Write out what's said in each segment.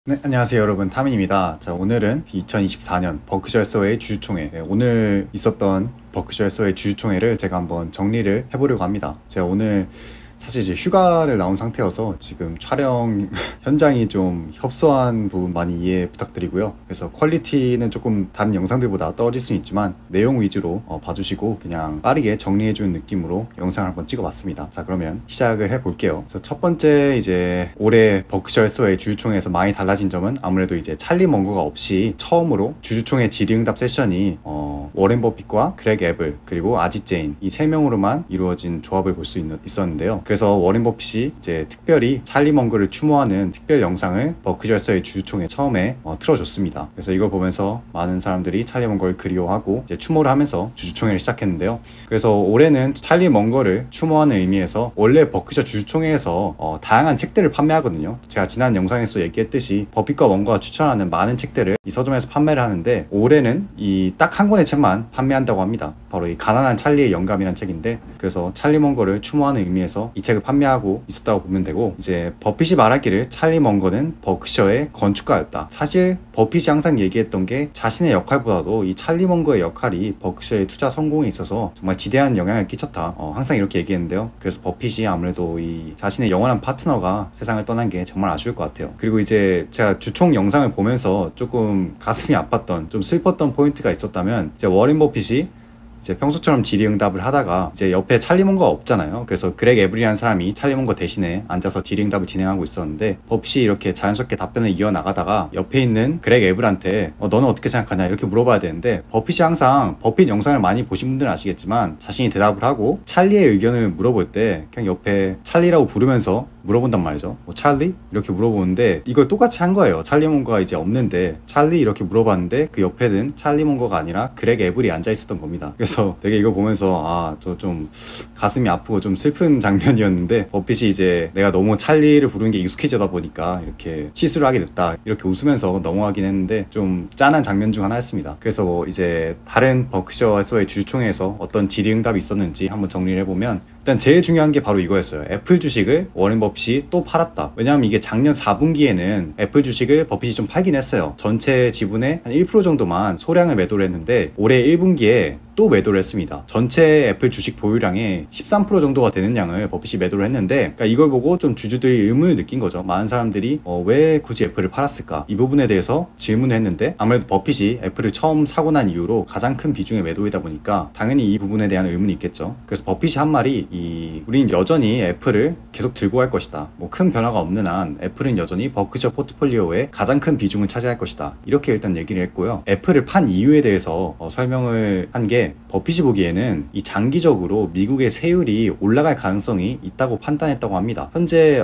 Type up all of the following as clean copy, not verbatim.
네, 안녕하세요 여러분, 타민입니다. 자, 오늘은 2024년 버크셔 해서웨이 주주총회, 오늘 있었던 버크셔 해서웨이 주주총회를 제가 한번 정리를 해보려고 합니다. 제가 오늘 사실 이제 휴가를 나온 상태여서 지금 촬영 현장이 좀 협소한 부분 많이 이해 부탁드리고요. 그래서 퀄리티는 조금 다른 영상들보다 떨어질 수는 있지만 내용 위주로 봐주시고 그냥 빠르게 정리해주는 느낌으로 영상을 한번 찍어봤습니다. 자, 그러면 시작을 해볼게요. 그래서 첫 번째, 이제 올해 버크셔 해서웨이 주주총회에서 많이 달라진 점은 아무래도 이제 찰리 먼거가 없이 처음으로 주주총회 질의응답 세션이 워렌 버핏과 그렉 애블 그리고 아짓 제인 이 세 명으로만 이루어진 조합을 볼 수 있었는데요. 그래서 워렌 버핏이 이제 특별히 찰리 먼거를 추모하는 특별 영상을 버크셔 해서웨이 주주총회 처음에 틀어줬습니다. 그래서 이걸 보면서 많은 사람들이 찰리 먼거를 그리워하고 이제 추모를 하면서 주주총회를 시작했는데요. 그래서 올해는 찰리 먼거를 추모하는 의미에서 원래 버크셔 주주총회에서 다양한 책들을 판매하거든요. 제가 지난 영상에서 얘기했듯이 버핏과 먼거가 추천하는 많은 책들을 이 서점에서 판매를 하는데 올해는 이 딱 한 권의 책만 판매한다고 합니다. 바로 이 가난한 찰리의 영감이라는 책인데, 그래서 찰리 먼거를 추모하는 의미에서 이 책을 판매하고 있었다고 보면 되고, 이제 버핏이 말하기를 찰리 먼거는 버크셔의 건축가였다. 사실 버핏이 항상 얘기했던 게 자신의 역할보다도 이 찰리 먼거의 역할이 버크셔의 투자 성공에 있어서 정말 지대한 영향을 끼쳤다. 항상 이렇게 얘기했는데요. 그래서 버핏이 아무래도 이 자신의 영원한 파트너가 세상을 떠난 게 정말 아쉬울 것 같아요. 그리고 이제 제가 주총 영상을 보면서 조금 가슴이 아팠던, 좀 슬펐던 포인트가 있었다면, 이제 워렌 버핏이 이제 평소처럼 질의응답을 하다가 이제 옆에 찰리 먼거가 없잖아요. 그래서 그렉 애블이라는 사람이 찰리 먼거 대신에 앉아서 질의응답을 진행하고 있었는데, 버핏이 이렇게 자연스럽게 답변을 이어나가다가 옆에 있는 그렉 애블한테 너는 어떻게 생각하냐 이렇게 물어봐야 되는데, 버핏이 항상 버핏 영상을 많이 보신 분들은 아시겠지만 자신이 대답을 하고 찰리의 의견을 물어볼 때 그냥 옆에 찰리라고 부르면서 물어본단 말이죠. 찰리? 이렇게 물어보는데 이걸 똑같이 한 거예요. 찰리 먼거가 이제 없는데 찰리 이렇게 물어봤는데 그 옆에는 찰리 먼거가 아니라 그렉 애블이 앉아 있었던 겁니다. 그래서 되게 이거 보면서 저 좀 가슴이 아프고 좀 슬픈 장면이었는데, 버핏이 이제 내가 너무 찰리를 부르는 게 익숙해지다 보니까 이렇게 실수를 하게 됐다 이렇게 웃으면서 넘어가긴 했는데 좀 짠한 장면 중 하나였습니다. 그래서 이제 다른 버크셔 해서웨이 주주총회에서 어떤 질의응답이 있었는지 한번 정리를 해보면, 일단 제일 중요한 게 바로 이거였어요. 애플 주식을 워렌 버핏이 또 팔았다. 왜냐하면 이게 작년 4분기에는 애플 주식을 버핏이 좀 팔긴 했어요. 전체 지분의 한 1% 정도만 소량을 매도를 했는데 올해 1분기에 또 매도를 했습니다. 전체 애플 주식 보유량의 13% 정도가 되는 양을 버핏이 매도를 했는데, 그러니까 이걸 보고 좀 주주들이 의문을 느낀 거죠. 많은 사람들이 왜 굳이 애플을 팔았을까? 이 부분에 대해서 질문을 했는데, 아무래도 버핏이 애플을 처음 사고 난 이후로 가장 큰 비중의 매도이다 보니까 당연히 이 부분에 대한 의문이 있겠죠. 그래서 버핏이 한 말이 우린 여전히 애플을 계속 들고 갈 것이다. 큰 변화가 없는 한 애플은 여전히 버크셔 포트폴리오의 가장 큰 비중을 차지할 것이다. 이렇게 일단 얘기를 했고요. 애플을 판 이유에 대해서 설명을 한 게, 버핏이 보기에는 이 장기적으로 미국의 세율이 올라갈 가능성이 있다고 판단했다고 합니다. 현재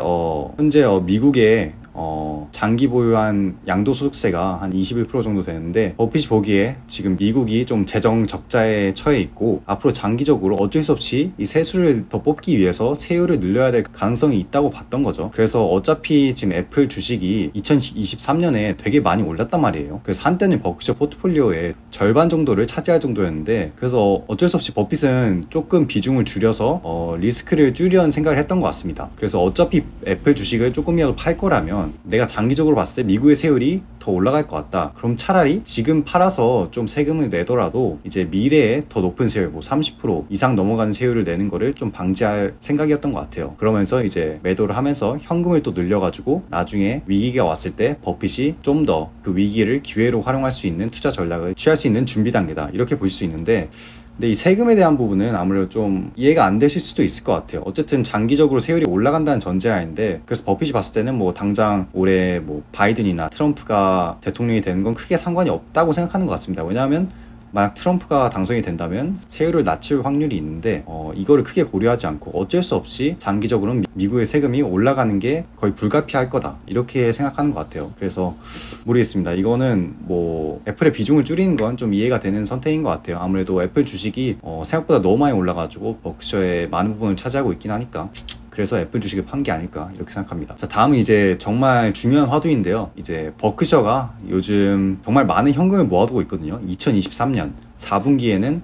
미국의 장기 보유한 양도소득세가 한 21% 정도 되는데, 버핏이 보기에 지금 미국이 좀 재정 적자에 처해 있고 앞으로 장기적으로 어쩔 수 없이 이 세수를 더 뽑기 위해서 세율을 늘려야 될 가능성이 있다고 봤던 거죠. 그래서 어차피 지금 애플 주식이 2023년에 되게 많이 올랐단 말이에요. 그래서 한때는 버크셔 포트폴리오의 절반 정도를 차지할 정도였는데, 그래서 어쩔 수 없이 버핏은 조금 비중을 줄여서 리스크를 줄이려는 생각을 했던 것 같습니다. 그래서 어차피 애플 주식을 조금이라도 팔 거라면 내가 장기적으로 봤을 때 미국의 세율이 더 올라갈 것 같다. 그럼 차라리 지금 팔아서 좀 세금을 내더라도 이제 미래에 더 높은 세율, 30% 이상 넘어가는 세율을 내는 거를 좀 방지할 생각이었던 것 같아요. 그러면서 이제 매도를 하면서 현금을 또 늘려가지고 나중에 위기가 왔을 때 버핏이 좀 더 그 위기를 기회로 활용할 수 있는 투자 전략을 취할 수 있는 준비 단계다. 이렇게 볼 수 있는데, 근데 이 세금에 대한 부분은 아무래도 좀 이해가 안 되실 수도 있을 것 같아요. 어쨌든 장기적으로 세율이 올라간다는 전제하인데, 그래서 버핏이 봤을 때는 당장 올해 바이든이나 트럼프가 대통령이 되는 건 크게 상관이 없다고 생각하는 것 같습니다. 왜냐하면 만약 트럼프가 당선이 된다면 세율을 낮출 확률이 있는데 이거를 크게 고려하지 않고 어쩔 수 없이 장기적으로는 미국의 세금이 올라가는 게 거의 불가피할 거다 이렇게 생각하는 것 같아요. 그래서 모르겠습니다. 이거는 애플의 비중을 줄이는 건 좀 이해가 되는 선택인 것 같아요. 아무래도 애플 주식이 생각보다 너무 많이 올라가지고 버크셔의 많은 부분을 차지하고 있긴 하니까. 그래서 애플 주식을 판 게 아닐까 이렇게 생각합니다. 자, 다음은 이제 정말 중요한 화두인데요. 이제 버크셔가 요즘 정말 많은 현금을 모아두고 있거든요. 2023년 4분기에는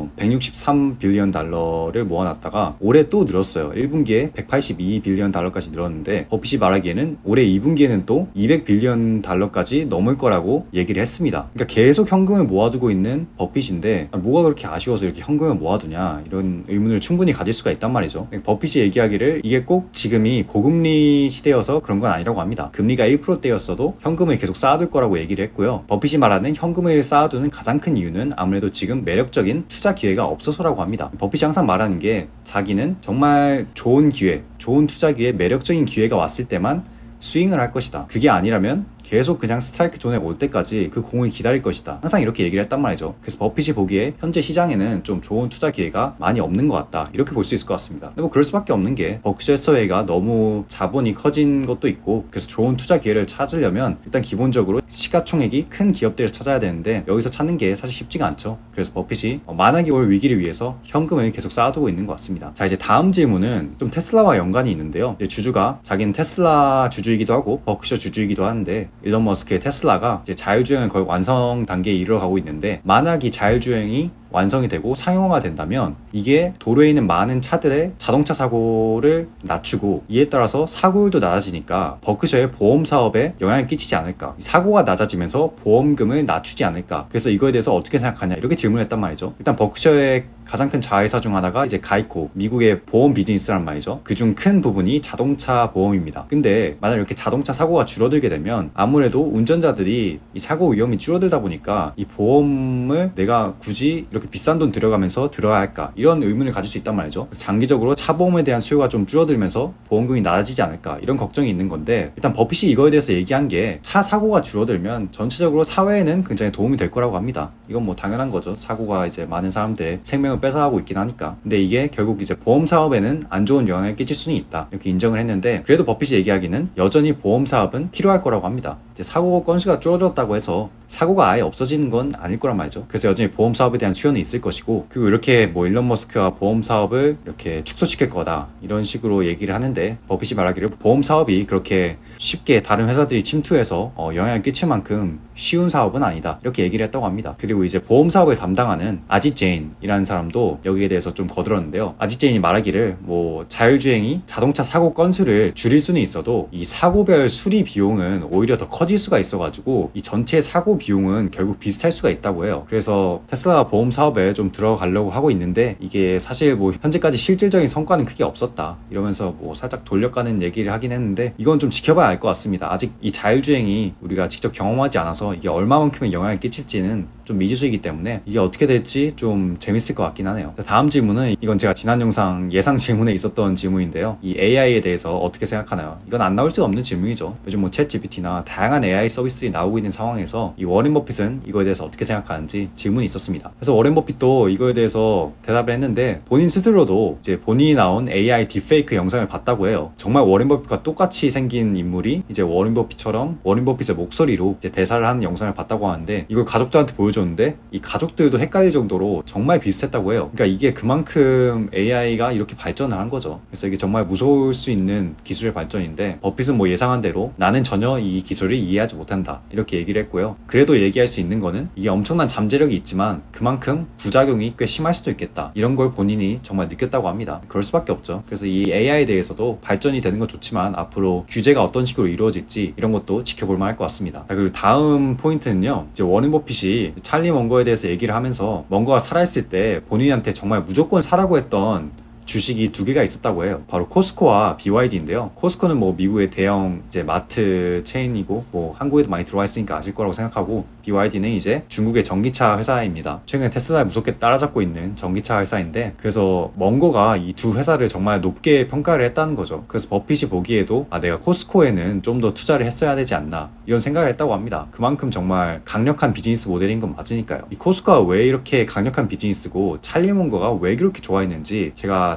163 빌리언 달러를 모아놨다가 올해 또 늘었어요. 1분기에 182 빌리언 달러까지 늘었는데 버핏이 말하기에는 올해 2분기에는 또 200 빌리언 달러까지 넘을 거라고 얘기를 했습니다. 그러니까 계속 현금을 모아두고 있는 버핏인데 뭐가 그렇게 아쉬워서 이렇게 현금을 모아두냐 이런 의문을 충분히 가질 수가 있단 말이죠. 버핏이 얘기하기를 이게 꼭 지금이 고금리 시대여서 그런 건 아니라고 합니다. 금리가 1%대였어도 현금을 계속 쌓아둘 거라고 얘기를 했고요. 버핏이 말하는 현금을 쌓아두는 가장 큰 이유는 아무래도 지금 매력적인 투자 기회가 없어서라고 합니다. 버핏이 항상 말하는 게 자기는 정말 좋은 기회, 좋은 투자 기회, 매력적인 기회가 왔을 때만 스윙을 할 것이다. 그게 아니라면 계속 그냥 스트라이크 존에 올 때까지 그 공을 기다릴 것이다. 항상 이렇게 얘기를 했단 말이죠. 그래서 버핏이 보기에 현재 시장에는 좀 좋은 투자 기회가 많이 없는 것 같다. 이렇게 볼 수 있을 것 같습니다. 근데 뭐 그럴 수밖에 없는 게 버크셔 해서웨이가 너무 자본이 커진 것도 있고 그래서 좋은 투자 기회를 찾으려면 일단 기본적으로 시가총액이 큰 기업들을 찾아야 되는데 여기서 찾는 게 사실 쉽지가 않죠. 그래서 버핏이 만약에 올 위기를 위해서 현금을 계속 쌓아두고 있는 것 같습니다. 자, 이제 다음 질문은 좀 테슬라와 연관이 있는데요. 주주가 자기는 테슬라 주주이기도 하고 버크셔 주주이기도 하는데 일론 머스크의 테슬라가 이제 자율주행을 거의 완성 단계에 이르러가고 있는데 만약 이 자율주행이 완성이 되고 상용화가 된다면 이게 도로에 있는 많은 차들의 자동차 사고를 낮추고 이에 따라서 사고율도 낮아지니까 버크셔의 보험 사업에 영향을 끼치지 않을까, 사고가 낮아지면서 보험금을 낮추지 않을까. 그래서 이거에 대해서 어떻게 생각하냐 이렇게 질문을 했단 말이죠. 일단 버크셔의 가장 큰 자회사 중 하나가 이제 가이코, 미국의 보험 비즈니스란 말이죠. 그중 큰 부분이 자동차 보험입니다. 근데 만약 이렇게 자동차 사고가 줄어들게 되면 아무래도 운전자들이 이 사고 위험이 줄어들다 보니까 이 보험을 내가 굳이 이렇게 비싼 돈 들여가면서 들어야 할까 이런 의문을 가질 수 있단 말이죠. 그래서 장기적으로 차보험에 대한 수요가 좀 줄어들면서 보험금이 낮아지지 않을까 이런 걱정이 있는 건데 일단 버핏이 이거에 대해서 얘기한 게 차 사고가 줄어들면 전체적으로 사회에는 굉장히 도움이 될 거라고 합니다. 이건 뭐 당연한 거죠. 사고가 이제 많은 사람들의 생명을 뺏어가고 있긴 하니까. 근데 이게 결국 이제 보험 사업에는 안 좋은 영향을 끼칠 수는 있다 이렇게 인정을 했는데 그래도 버핏이 얘기하기는 여전히 보험 사업은 필요할 거라고 합니다. 이제 사고 건수가 줄어들었다고 해서 사고가 아예 없어지는 건 아닐 거란 말이죠. 그래서 여전히 보험 사업에 대한 수요는 있을 것이고 그리고 이렇게 뭐 일론 머스크가 보험 사업을 이렇게 축소시킬 거다 이런 식으로 얘기를 하는데 버핏이 말하기를 보험 사업이 그렇게 쉽게 다른 회사들이 침투해서 영향을 끼칠 만큼 쉬운 사업은 아니다 이렇게 얘기를 했다고 합니다. 그리고 이제 보험 사업을 담당하는 아짓 제인이라는 사람도 여기에 대해서 좀 거들었는데요. 아짓 제인이 말하기를 뭐 자율주행이 자동차 사고 건수를 줄일 수는 있어도 이 사고별 수리 비용은 오히려 더 커질 수가 있어가지고 이 전체 사고 비용은 결국 비슷할 수가 있다고 해요. 그래서 테슬라 보험 사업에 좀 들어가려고 하고 있는데 이게 사실 뭐 현재까지 실질적인 성과는 크게 없었다 이러면서 뭐 살짝 돌려가는 얘기를 하긴 했는데 이건 좀 지켜봐야 알 것 같습니다. 아직 이 자율주행이 우리가 직접 경험하지 않아서 이게 얼마만큼의 영향을 끼칠지는 좀 미지수이기 때문에 이게 어떻게 될지 좀 재밌을 것 같긴 하네요. 다음 질문은 이건 제가 지난 영상 예상 질문에 있었던 질문인데요. 이 AI에 대해서 어떻게 생각하나요? 이건 안 나올 수 없는 질문이죠. 요즘 뭐 챗 GPT나 다양한 AI 서비스들이 나오고 있는 상황에서 이 워렌 버핏은 이거에 대해서 어떻게 생각하는지 질문이 있었습니다. 그래서 워렌 버핏도 이거에 대해서 대답을 했는데 본인 스스로도 이제 본인이 나온 AI 딥페이크 영상을 봤다고 해요. 정말 워렌 버핏과 똑같이 생긴 인물이 이제 워렌 버핏처럼 워렌 버핏의 목소리로 이제 대사를 하는 영상을 봤다고 하는데 이걸 가족들한테 보여줬는데 이 가족들도 헷갈릴 정도로 정말 비슷했다고 해요. 그러니까 이게 그만큼 AI가 이렇게 발전을 한 거죠. 그래서 이게 정말 무서울 수 있는 기술의 발전인데 버핏은 뭐 예상한 대로 나는 전혀 이 기술을 이해하지 못한다 이렇게 얘기를 했고요. 그래도 얘기할 수 있는 거는 이게 엄청난 잠재력이 있지만 그만큼 부작용이 꽤 심할 수도 있겠다 이런 걸 본인이 정말 느꼈다고 합니다. 그럴 수밖에 없죠. 그래서 이 AI에 대해서도 발전이 되는 건 좋지만 앞으로 규제가 어떤 식으로 이루어질지 이런 것도 지켜볼 만할 것 같습니다. 그리고 다음 포인트는요. 이제 워렌 버핏이 찰리 먼거에 대해서 얘기를 하면서 먼거가 살아있을 때 본인한테 정말 무조건 사라고 했던 주식이 두 개가 있었다고 해요. 바로 코스코와 BYD인데요. 코스코는 뭐 미국의 대형 이제 마트 체인이고 뭐 한국에도 많이 들어와 있으니까 아실 거라고 생각하고 BYD는 이제 중국의 전기차 회사입니다. 최근에 테슬라를 무섭게 따라잡고 있는 전기차 회사인데 그래서 먼거가 이 두 회사를 정말 높게 평가를 했다는 거죠. 그래서 버핏이 보기에도 내가 코스코에는 좀 더 투자를 했어야 되지 않나 이런 생각을 했다고 합니다. 그만큼 정말 강력한 비즈니스 모델인 건 맞으니까요. 이 코스코가 왜 이렇게 강력한 비즈니스고 찰리 먼거가 왜 그렇게 좋아했는지 제가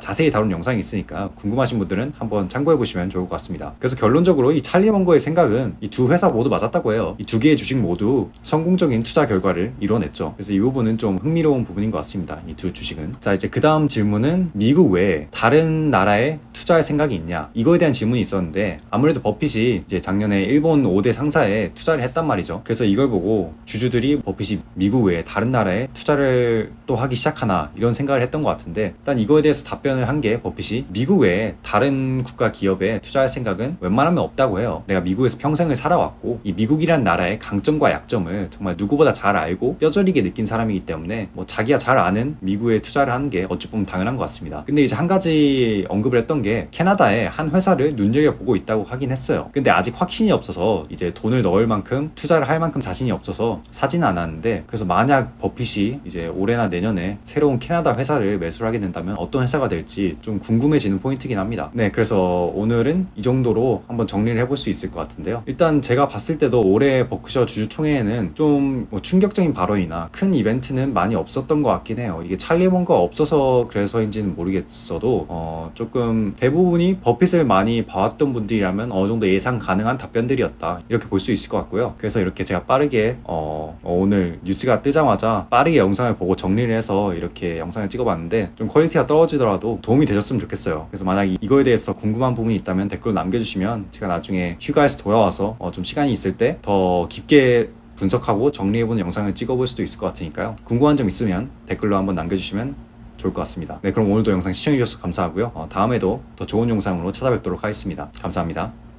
자세히 다룬 영상이 있으니까 궁금하신 분들은 한번 참고해보시면 좋을 것 같습니다. 그래서 결론적으로 이 찰리 먼거의 생각은 이 두 회사 모두 맞았다고 해요. 이 두 개의 주식 모두 성공적인 투자 결과를 이뤄냈죠. 그래서 이 부분은 좀 흥미로운 부분인 것 같습니다. 이 두 주식은. 자, 이제 그 다음 질문은 미국 외에 다른 나라에 투자할 생각이 있냐, 이거에 대한 질문이 있었는데, 아무래도 버핏이 이제 작년에 일본 5대 상사에 투자를 했단 말이죠. 그래서 이걸 보고 주주들이 버핏이 미국 외에 다른 나라에 투자를 또 하기 시작하나 이런 생각을 했던 것 같은데, 일단 이거에 대해서 답변을 한 게 버핏이 미국 외에 다른 국가 기업에 투자할 생각은 웬만하면 없다고 해요. 내가 미국에서 평생을 살아왔고 이 미국이란 나라의 강점과 약점을 정말 누구보다 잘 알고 뼈저리게 느낀 사람이기 때문에 뭐 자기가 잘 아는 미국에 투자를 하는 게 어찌 보면 당연한 것 같습니다. 근데 이제 한 가지 언급을 했던 게 캐나다에 한 회사를 눈여겨보고 있다고 하긴 했어요. 근데 아직 확신이 없어서 이제 돈을 넣을 만큼 투자를 할 만큼 자신이 없어서 사지는 않았는데, 그래서 만약 버핏이 이제 올해나 내년에 새로운 캐나다 회사를 매수를 하게 된다면 어떤 회사가 될지 좀 궁금해지는 포인트긴 합니다. 네, 그래서 오늘은 이 정도로 한번 정리를 해볼 수 있을 것 같은데요. 일단 제가 봤을 때도 올해 버크셔 주주총회에는 좀 뭐 충격적인 발언이나 큰 이벤트는 많이 없었던 것 같긴 해요. 이게 찰리 먼거가 없어서 그래서인지는 모르겠어도 조금 대부분이 버핏을 많이 봐왔던 분들이라면 어느 정도 예상 가능한 답변들이었다, 이렇게 볼 수 있을 것 같고요. 그래서 이렇게 제가 빠르게 오늘 뉴스가 뜨자마자 빠르게 영상을 보고 정리를 해서 이렇게 영상을 찍어봤는데, 좀 퀄리티가 떨어지더라도 도움이 되셨으면 좋겠어요. 그래서 만약 이거에 대해서 궁금한 부분이 있다면 댓글로 남겨주시면 제가 나중에 휴가에서 돌아와서 좀 시간이 있을 때 더 깊게 분석하고 정리해보는 영상을 찍어볼 수도 있을 것 같으니까요. 궁금한 점 있으면 댓글로 한번 남겨주시면 좋을 것 같습니다. 네, 그럼 오늘도 영상 시청해주셔서 감사하고요. 다음에도 더 좋은 영상으로 찾아뵙도록 하겠습니다. 감사합니다.